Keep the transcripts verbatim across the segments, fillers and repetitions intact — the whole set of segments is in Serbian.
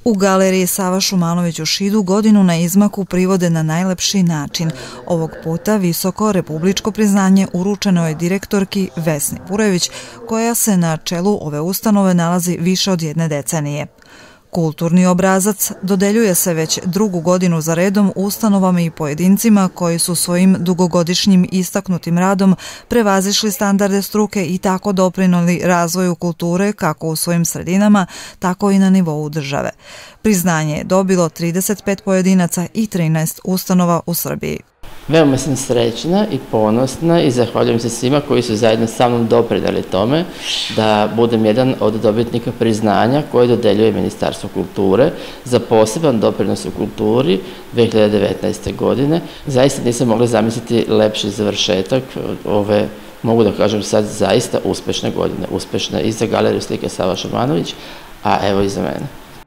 U galeriji Sava Šumanović u Šidu godinu na izmaku privode na najlepši način. Ovog puta visoko republičko priznanje uručeno je direktorki Vesni Purević, koja se na čelu ove ustanove nalazi više od jedne decenije. Kulturni obrazac dodeljuje se već drugu godinu za redom ustanovama i pojedincima koji su svojim dugogodišnjim istaknutim radom prevazišli standarde struke i tako doprinijeli razvoju kulture kako u svojim sredinama, tako i na nivou države. Priznanje je dobilo trideset pet pojedinaca i trinaest ustanova u Srbiji. Veoma sam srećna i ponosna i zahvaljujem se svima koji su zajedno sa mnom doprinijeli tome da budem jedan od dobitnika priznanja koje dodeljuje Ministarstvo kulture za poseban doprinos u kulturi dve hiljade devetnaeste. godine. Zaista nisam mogla zamisliti lepši završetak ove, mogu da kažem sad, zaista uspešne godine. Uspešne i za galeriju slike Sava Šumanović, a evo i za mene.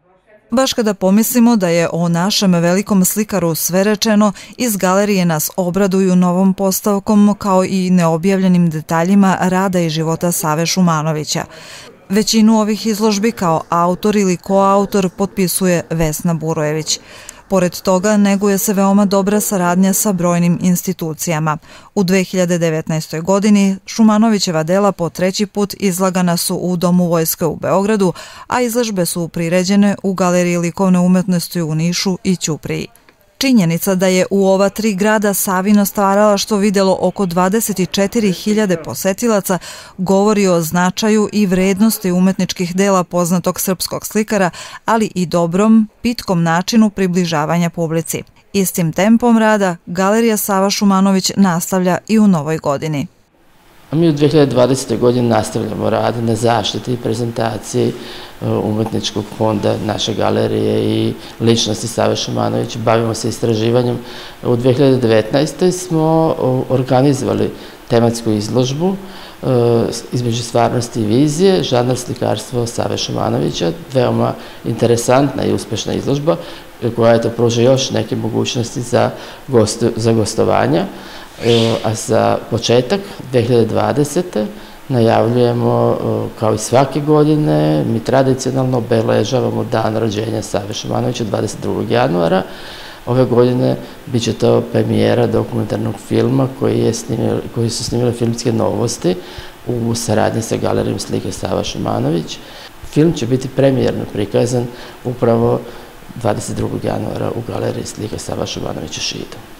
Baš kada pomislimo da je o našem velikom slikaru sve rečeno, iz galerije nas obraduju novom postavkom kao i neobjavljenim detaljima rada i života Save Šumanovića. Većinu ovih izložbi kao autor ili koautor potpisuje Vesna Burojević. Pored toga, neguje se veoma dobra saradnja sa brojnim institucijama. U dve hiljade devetnaestoj. godini Šumanovićeva dela po treći put izlagana su u Domu vojske u Beogradu, a izložbe su priređene u Galeriji likovne umetnosti u Nišu i Ćupriji. Činjenica da je u ova tri grada Savino stvaralaštvo videlo oko dvadeset četiri hiljade posetilaca govori o značaju i vrednosti umetničkih dela poznatog srpskog slikara, ali i dobrom, pitkom načinu približavanja publici. Istim tempom rada Galerija Sava Šumanović nastavlja i u novoj godini. Mi u dve hiljade dvadesetoj. godini nastavljamo rad na zaštiti i prezentaciji umetničkog fonda naše galerije i ličnosti Save Šumanovića. Bavimo se istraživanjem. U dve hiljade devetnaestoj. smo organizovali tematsku izložbu između stvarnosti i vizije, žanr slikarstvo Save Šumanovića. Veoma interesantna i uspešna izložba koja je to pruža još neke mogućnosti za, gostu, za gostovanja. A za početak dve hiljade dvadesete. najavljujemo, kao i svake godine, mi tradicionalno obeležavamo dan rođenja Save Šumanovića dvadeset drugog januara. Ove godine bit će to premijera dokumentarnog filma koji, je snimili, koji su snimile Filmske novosti u saradnji sa Galerijom slike Sava Šumanović. Film će biti premijerno prikazan upravo dvadeset drugog januara u Galeriji slike Sava Šumanovića Šida.